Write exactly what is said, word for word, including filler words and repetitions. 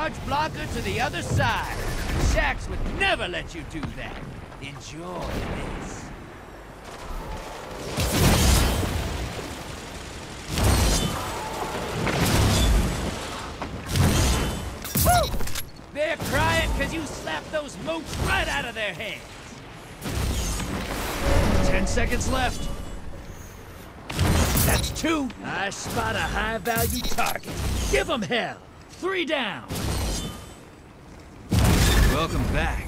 charge blocker to the other side. Shaxx would never let you do that. Enjoy this. Woo! They're crying because you slapped those mooks right out of their heads. Ten seconds left. That's two. I spot a high-value target. Give them hell. Three down. Welcome back.